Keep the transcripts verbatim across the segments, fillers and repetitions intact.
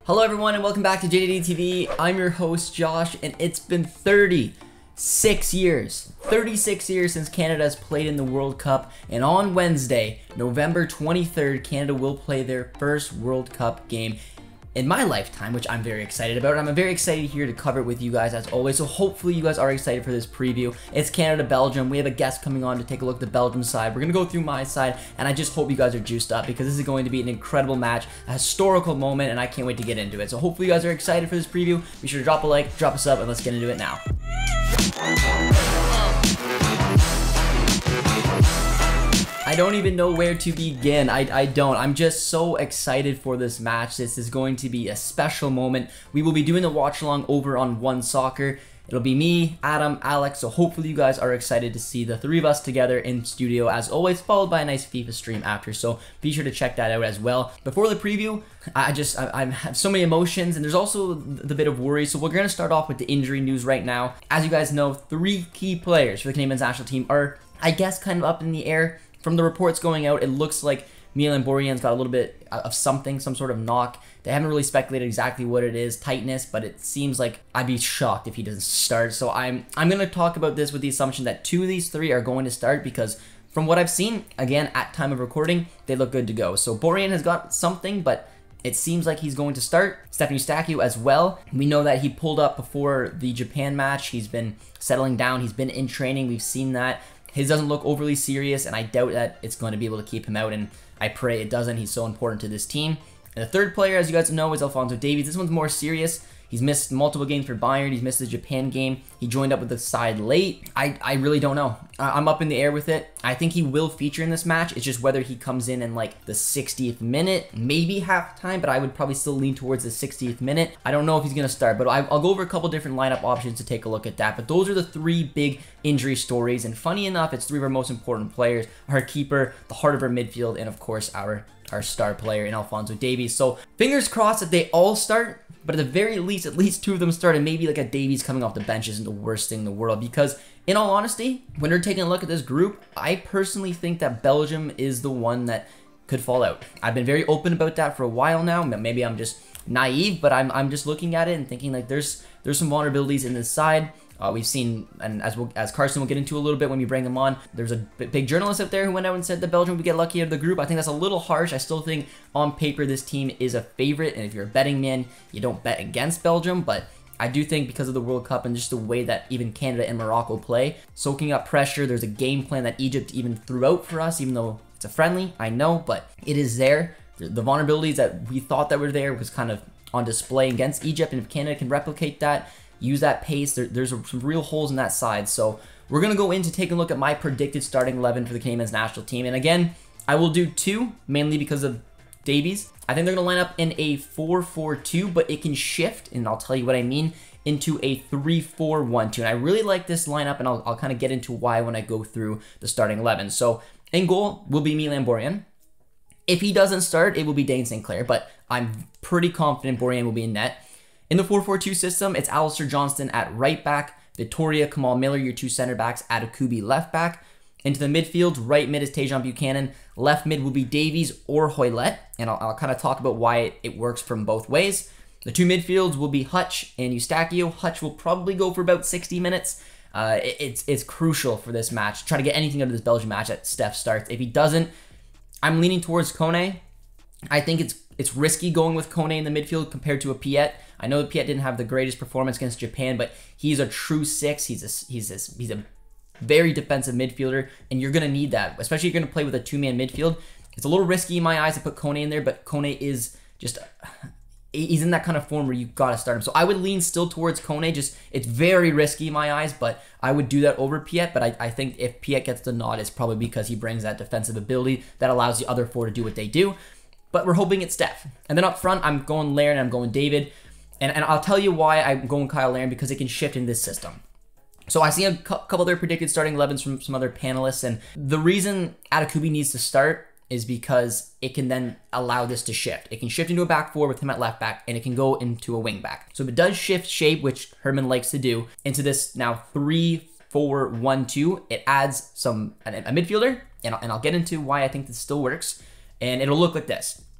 Hello everyone and welcome back to J D D T V. I'm your host Josh and it's been thirty-six years, thirty-six years since Canada has played in the World Cup, and on Wednesday, November twenty-third, Canada will play their first World Cup game in my lifetime, which I'm very excited about. I'm very excited here to cover it with you guys as always, so hopefully you guys are excited for this preview. It's Canada-Belgium. We have a guest coming on to take a look at the Belgium side. We're going to go through my side, and I just hope you guys are juiced up because this is going to be an incredible match, a historical moment, and I can't wait to get into it. So hopefully you guys are excited for this preview. Be sure to drop a like, drop a sub, and let's get into it now. I don't even know where to begin. I, I don't. I'm just so excited for this match. This is going to be a special moment. We will be doing a watch along over on One Soccer. It'll be me, Adam, Alex, so hopefully you guys are excited to see the three of us together in studio as always, followed by a nice FIFA stream after, so be sure to check that out as well. Before the preview, I just, I, I have so many emotions, and there's also the bit of worry, so we're going to start off with the injury news right now. As you guys know, three key players for the Canadian national team are, I guess, kind of up in the air. From the reports going out, it looks like Milan Borjan's got a little bit of something, some sort of knock. They haven't really speculated exactly what it is, tightness, but it seems like I'd be shocked if he doesn't start. So I'm I'm going to talk about this with the assumption that two of these three are going to start because from what I've seen, again, at time of recording, they look good to go. So Borjan has got something, but it seems like he's going to start. Stephen Eustaquio as well. We know that he pulled up before the Japan match. He's been settling down. He's been in training. We've seen that. His doesn't look overly serious, and I doubt that it's going to be able to keep him out, and I pray it doesn't. He's so important to this team. And the third player, as you guys know, is Alphonso Davies. This one's more serious. He's missed multiple games for Bayern. He's missed the Japan game. He joined up with the side late. I, I really don't know. I'm up in the air with it. I think he will feature in this match. It's just whether he comes in in like the sixtieth minute, maybe halftime, but I would probably still lean towards the sixtieth minute. I don't know if he's going to start, but I'll go over a couple different lineup options to take a look at that. But those are the three big injury stories, and funny enough, it's three of our most important players: our keeper, the heart of our midfield, and of course our our star player in Alphonso Davies. So fingers crossed that they all start, but at the very least, at least two of them start, and maybe like a Davies coming off the bench isn't the worst thing in the world, because in all honesty, when we're taking a look at this group, I personally think that Belgium is the one that could fall out. I've been very open about that for a while now. Maybe I'm just naive, but I'm, I'm just looking at it and thinking like there's there's some vulnerabilities in this side. Uh, we've seen, and as we'll, as Carson will get into a little bit when we bring him on, there's a big journalist out there who went out and said that Belgium would get lucky out of the group. I think that's a little harsh. I still think on paper this team is a favorite, and if you're a betting man, you don't bet against Belgium, but I do think because of the World Cup and just the way that even Canada and Morocco play, soaking up pressure, there's a game plan that Egypt even threw out for us, even though it's a friendly, I know, but it is there. The vulnerabilities that we thought that were there was kind of on display against Egypt, and if Canada can replicate that, use that pace, there, there's some real holes in that side. So we're going to go into taking a look at my predicted starting eleven for the Canadian national team. And again, I will do two, mainly because of Davies. I think they're going to line up in a four four two, but it can shift, and I'll tell you what I mean, into a three four one two. And I really like this lineup, and I'll, I'll kind of get into why when I go through the starting eleven. So in goal will be Milan Borjan. If he doesn't start, it will be Dayne St Clair, but I'm pretty confident Borjan will be in net. In the four four two system, it's Alistair Johnston at right back, Victoria, Kamal Miller, your two center backs, Adekubi left back. Into the midfield, right mid is Tajon Buchanan, left mid will be Davies or Hoylett, and I'll, I'll kind of talk about why it, it works from both ways. The two midfields will be Hutch and Eustaquio. Hutch will probably go for about sixty minutes. Uh, it, it's, it's crucial for this match. Try to get anything out of this Belgian match that Steph starts. If he doesn't, I'm leaning towards Kone. I think it's it's risky going with Kone in the midfield compared to a Piet. I know that Piet didn't have the greatest performance against Japan, but he's a true six. He's a, he's a, he's a very defensive midfielder, and you're going to need that, especially if you're going to play with a two-man midfield. It's a little risky in my eyes to put Kone in there, but Kone is just, he's in that kind of form where you got to start him. So I would lean still towards Kone. Just, it's very risky in my eyes, but I would do that over Piet. But I, I think if Piet gets the nod, it's probably because he brings that defensive ability that allows the other four to do what they do. But we're hoping it's Steph. And then up front, I'm going Larin and I'm going David. And, and I'll tell you why I'm going Kyle Larin, because it can shift in this system. So I see a couple other predicted starting elevens from some other panelists, and the reason Adekubi needs to start is because it can then allow this to shift. It can shift into a back four with him at left back, and it can go into a wing back. So if it does shift shape, which Herman likes to do, into this now three four one two, it adds some a, a midfielder, and I'll, and I'll get into why I think this still works, and it'll look like this.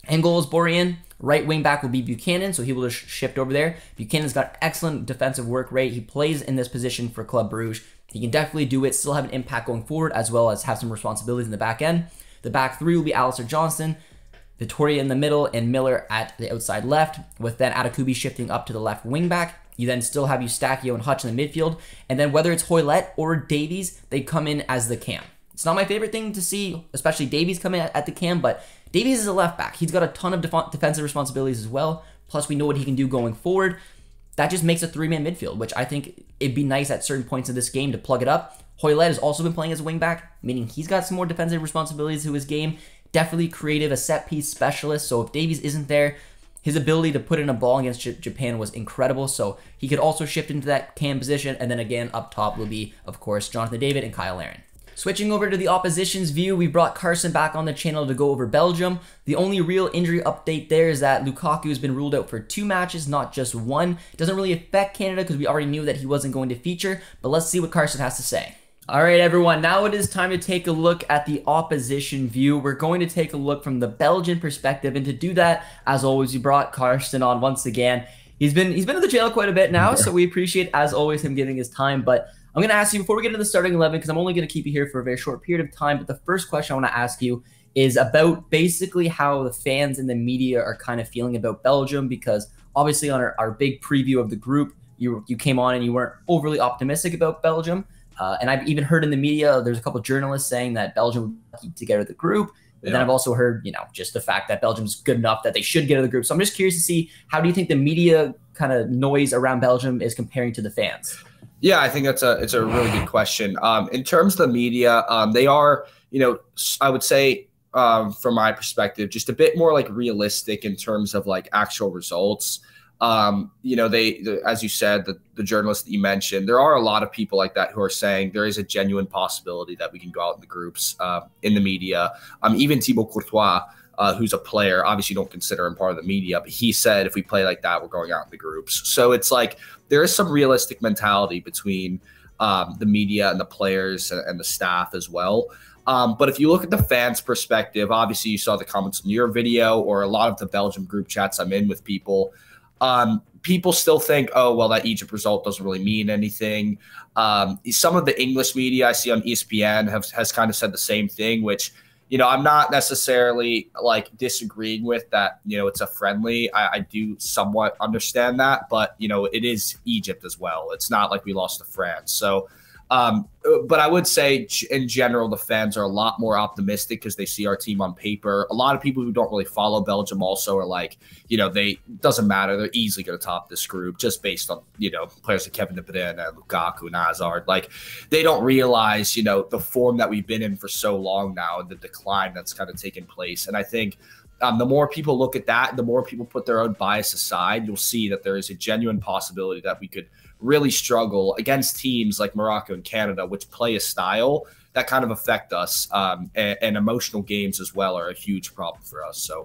And goal is Borjan. Right wing back will be Buchanan, so he will just shift over there. Buchanan's got excellent defensive work rate. He plays in this position for Club Brugge. He can definitely do it, still have an impact going forward, as well as have some responsibilities in the back end. The back three will be Alistair Johnston, Vittoria in the middle, and Miller at the outside left, with then Atakubi shifting up to the left wing back. You then still have Eustachio and Hutch in the midfield. And then whether it's Hoylett or Davies, they come in as the cam. It's not my favorite thing to see, especially Davies coming at, at the cam, but Davies is a left back. He's got a ton of def defensive responsibilities as well. Plus, we know what he can do going forward. That just makes a three-man midfield, which I think it'd be nice at certain points of this game to plug it up. Hoylett has also been playing as a wing back, meaning he's got some more defensive responsibilities to his game. Definitely creative, a set-piece specialist. So if Davies isn't there, his ability to put in a ball against J Japan was incredible. So he could also shift into that cam position. And then again, up top will be, of course, Jonathan David and Kyle Larin. Switching over to the opposition's view, we brought Carson back on the channel to go over Belgium. The only real injury update there is that Lukaku has been ruled out for two matches, not just one. It doesn't really affect Canada because we already knew that he wasn't going to feature, but let's see what Carson has to say. All right, everyone, now it is time to take a look at the opposition view. We're going to take a look from the Belgian perspective, and to do that, as always, we brought Carson on once again. He's been he's been at the channel quite a bit now, so we appreciate, as always, him giving his time, but I'm going to ask you, before we get into the starting eleven, because I'm only going to keep you here for a very short period of time, but the first question I want to ask you is about basically how the fans and the media are kind of feeling about Belgium, because obviously on our, our big preview of the group, you, you came on and you weren't overly optimistic about Belgium. Uh, and I've even heard in the media, there's a couple of journalists saying that Belgium would keep together the group. And yeah. Then I've also heard, you know, just the fact that Belgium's good enough that they should get out of the group. So I'm just curious to see, how do you think the media kind of noise around Belgium is comparing to the fans? Yeah, I think that's a it's a really good question. Um, in terms of the media, um, they are, you know, I would say um, from my perspective, just a bit more like realistic in terms of like actual results. Um, you know, they, the, as you said, the, the journalists that you mentioned, there are a lot of people like that who are saying there is a genuine possibility that we can go out in the groups uh, in the media. Um, even Thibaut Courtois, Uh, who's a player, obviously don't consider him part of the media, but he said if we play like that, we're going out in the groups. So it's like there is some realistic mentality between um, the media and the players and, and the staff as well. Um, but if you look at the fans' perspective, obviously you saw the comments in your video or a lot of the Belgium group chats I'm in with people. Um, people still think, oh, well, that Egypt result doesn't really mean anything. Um, some of the English media I see on E S P N have, has kind of said the same thing, which, you know, I'm not necessarily like disagreeing with that. You know, it's a friendly. I, I do somewhat understand that, but you know, it is Egypt as well. It's not like we lost to France. So, um, but I would say in general, the fans are a lot more optimistic because they see our team on paper. A lot of people who don't really follow Belgium also are like, you know, they doesn't matter. They're easily going to top this group just based on, you know, players like Kevin De Bruyne and Lukaku and Hazard. Like they don't realize, you know, the form that we've been in for so long now and the decline that's kind of taken place. And I think um, the more people look at that, the more people put their own bias aside, you'll see that there is a genuine possibility that we could really struggle against teams like Morocco and Canada, which play a style that kind of affect us. Um, and, and emotional games as well are a huge problem for us. So,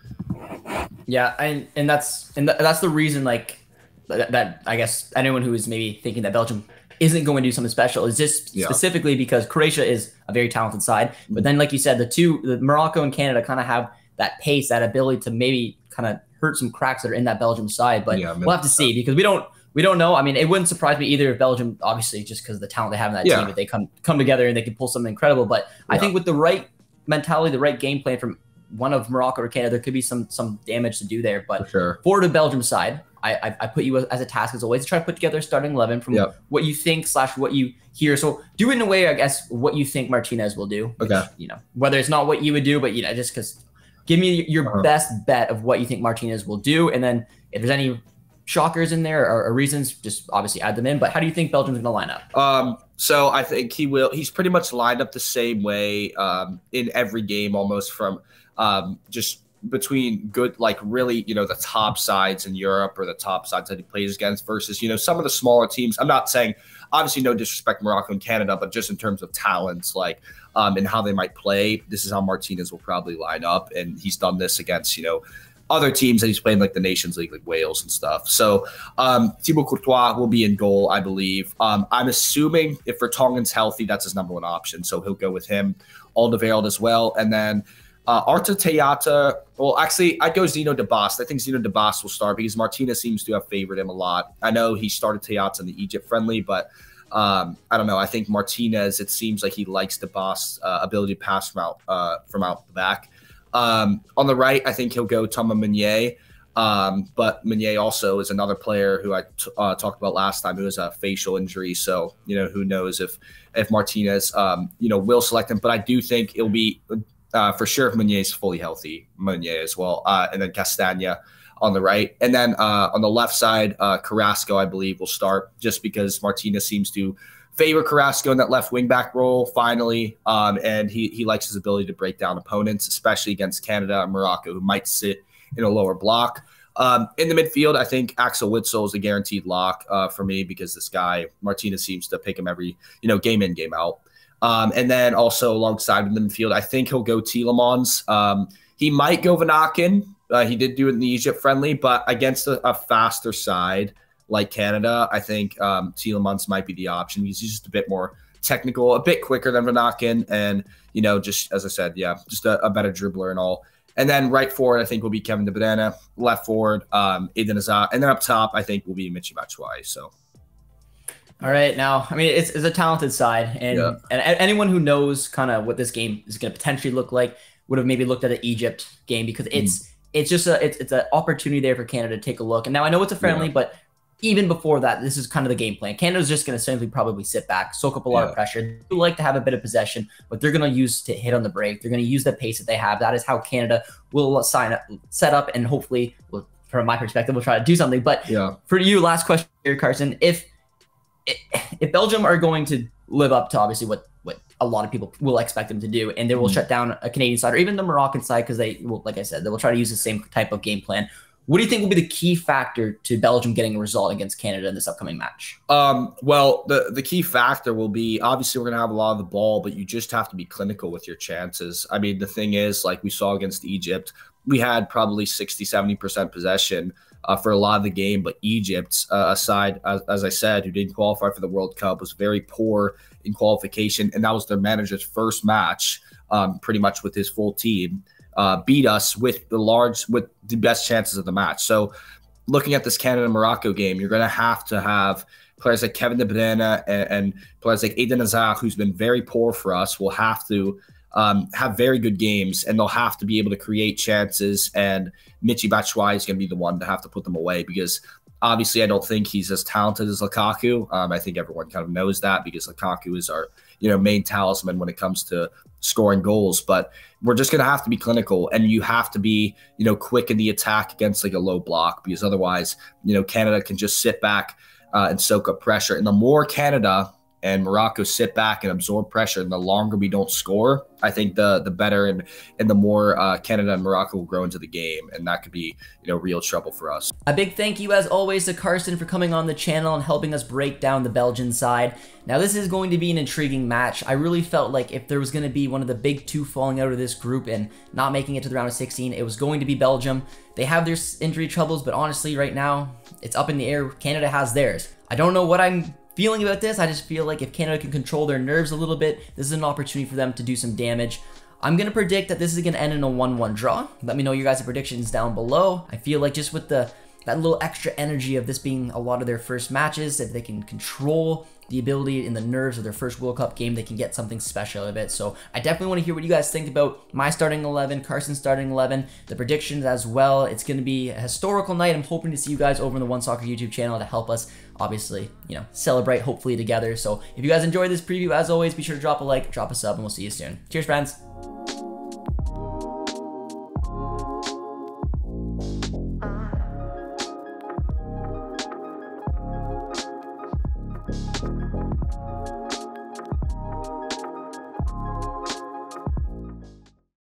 yeah, and and that's and th that's the reason, like that, that I guess anyone who is maybe thinking that Belgium isn't going to do something special is just yeah. specifically because Croatia is a very talented side. But then, like you said, the two, the Morocco and Canada, kind of have that pace, that ability to maybe kind of hurt some cracks that are in that Belgium side. But yeah, we'll have to see because we don't. We don't know. I mean, it wouldn't surprise me either if Belgium, obviously, just because of the talent they have in that yeah. team, if they come come together and they can pull something incredible. But yeah. I think with the right mentality, the right game plan from one of Morocco or Canada, there could be some some damage to do there. But for, sure. for the Belgium side, I, I I put you as a task as always to try to put together a starting eleven from yep. what you think slash what you hear. So do it in a way, I guess, what you think Martinez will do. Okay. Which, you know, whether it's not what you would do, but you know, just because give me your uh-huh. best bet of what you think Martinez will do, and then if there's any shockers in there or, or reasons, just obviously add them in. But how do you think Belgium's going to line up? Um, so I think he will. He's pretty much lined up the same way um, in every game, almost from um, just between good, like really, you know, the top sides in Europe or the top sides that he plays against versus, you know, some of the smaller teams. I'm not saying, obviously, no disrespect to Morocco and Canada, but just in terms of talents, like um, and how they might play, this is how Martinez will probably line up. And he's done this against, you know, other teams that he's playing, like the Nations League, like Wales and stuff. So um, Thibaut Courtois will be in goal, I believe. Um, I'm assuming if Vertonghen's healthy, that's his number one option. So he'll go with him. Alderweireld as well. And then Uh, Arta Tayata, well, actually, I'd go Zeno DeBost. I think Zeno DeBost will start because Martinez seems to have favored him a lot. I know he started Tayata in the Egypt friendly, but um, I don't know. I think Martinez, it seems like he likes DeBost's uh, ability to pass from out, uh, from out the back. Um, on the right, I think he'll go Thomas Meunier. Um, but Meunier also is another player who I t- uh, talked about last time who has a facial injury. So, you know, who knows if if Martinez, um, you know, will select him. But I do think it'll be uh, for sure if Meunier is fully healthy, Meunier as well. Uh, and then Castagna on the right. And then uh, on the left side, uh, Carrasco, I believe, will start just because Martinez seems to favor Carrasco in that left wing back role finally. Um, and he, he likes his ability to break down opponents, especially against Canada and Morocco, who might sit in a lower block. Um, in the midfield, I think Axel Witsel is a guaranteed lock uh, for me because this guy, Martinez, seems to pick him every, you know, game in, game out. Um, and then also alongside in the midfield, I think he'll go Tielemans. Um, he might go Van Aken. Uh, he did do it in the Egypt friendly, but against a, a faster side like Canada, I think um, Tielemans might be the option. He's just a bit more technical, a bit quicker than Van Aken. And, you know, just as I said, yeah, just a, a better dribbler and all. And then right forward, I think will be Kevin De Bruyne. Left forward, um, Eden Hazard. And then up top, I think will be Michy Batshuayi. So, all right, now, I mean, it's, it's a talented side. And, yeah. and anyone who knows kind of what this game is going to potentially look like would have maybe looked at an Egypt game because it's mm. it's just a it's, it's an opportunity there for Canada to take a look. And now I know it's a friendly, yeah. but even before that, this is kind of the game plan. Canada's just going to simply probably sit back, soak up a lot yeah. of pressure. They do like to have a bit of possession, but they're going to use to hit on the break. They're going to use the pace that they have. That is how Canada will sign up, set up, and hopefully, well, from my perspective, we'll try to do something. But yeah. for you, last question here, Carson. If if Belgium are going to live up to obviously what what a lot of people will expect them to do, and they will mm-hmm. shut down a Canadian side or even the Moroccan side because they will, like I said, they will try to use the same type of game plan. What do you think will be the key factor to Belgium getting a result against Canada in this upcoming match? Um, well, the, the key factor will be, obviously, we're going to have a lot of the ball, but you just have to be clinical with your chances. I mean, the thing is, like we saw against Egypt, we had probably sixty, seventy percent possession uh, for a lot of the game, but Egypt, uh, aside, as, as I said, who didn't qualify for the World Cup, was very poor in qualification, and that was their manager's first match, um, pretty much with his full team. Uh, beat us with the large, with the best chances of the match. So looking at this Canada-Morocco game, you're going to have to have players like Kevin De Bruyne and, and players like Eden Hazard, who's been very poor for us, will have to um, have very good games, and they'll have to be able to create chances, and Michy Batshuayi is going to be the one to have to put them away because obviously I don't think he's as talented as Lukaku. Um, I think everyone kind of knows that because Lukaku is our, you know, main talisman when it comes to scoring goals, but we're just going to have to be clinical, and you have to be, you know, quick in the attack against like a low block because otherwise, you know, Canada can just sit back uh, and soak up pressure. And the more Canada and Morocco sit back and absorb pressure, and the longer we don't score, I think the the better and and the more uh, Canada and Morocco will grow into the game, and that could be, you know, real trouble for us. A big thank you as always to Carson for coming on the channel and helping us break down the Belgian side. Now this is going to be an intriguing match. I really felt like if there was going to be one of the big two falling out of this group and not making it to the round of sixteen, it was going to be Belgium. They have their injury troubles, but honestly right now it's up in the air. Canada has theirs. I don't know what I'm feeling about this. I just feel like if Canada can control their nerves a little bit, this is an opportunity for them to do some damage. I'm going to predict that this is going to end in a one one draw. Let me know your guys' predictions down below. I feel like just with the that little extra energy of this being a lot of their first matches, if they can control the ability and the nerves of their first World Cup game, they can get something special out of it. So I definitely want to hear what you guys think about my starting eleven, Carson's starting eleven, the predictions as well. It's going to be a historical night. I'm hoping to see you guys over on the One Soccer YouTube channel to help us, obviously, you know, celebrate hopefully together. So if you guys enjoyed this preview, as always, be sure to drop a like, drop a sub, and we'll see you soon. Cheers, friends. Thank you.